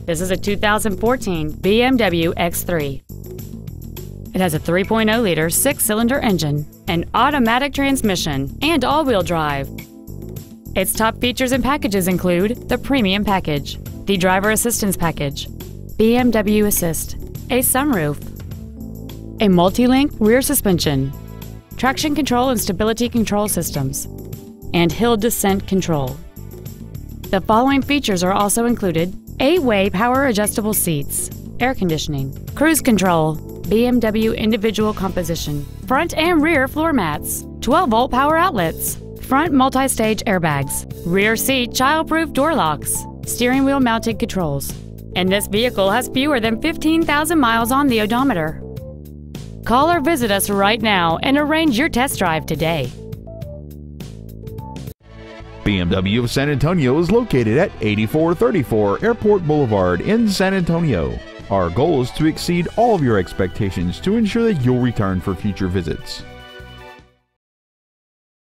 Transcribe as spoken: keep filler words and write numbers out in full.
This is a two thousand fourteen B M W X three. It has a three point oh liter six-cylinder engine, an automatic transmission, and all-wheel drive. Its top features and packages include the Premium Package, the Driver Assistance Package, B M W Assist, a sunroof, a multi-link rear suspension, traction control and stability control systems, and hill descent control. The following features are also included: eight-way power adjustable seats, air conditioning, cruise control, B M W individual composition, front and rear floor mats, twelve volt power outlets, front multi-stage airbags, rear seat child-proof door locks, steering wheel mounted controls, and this vehicle has fewer than fifteen thousand miles on the odometer. Call or visit us right now and arrange your test drive today. B M W of San Antonio is located at eighty-four thirty-four Airport Boulevard in San Antonio. Our goal is to exceed all of your expectations to ensure that you'll return for future visits.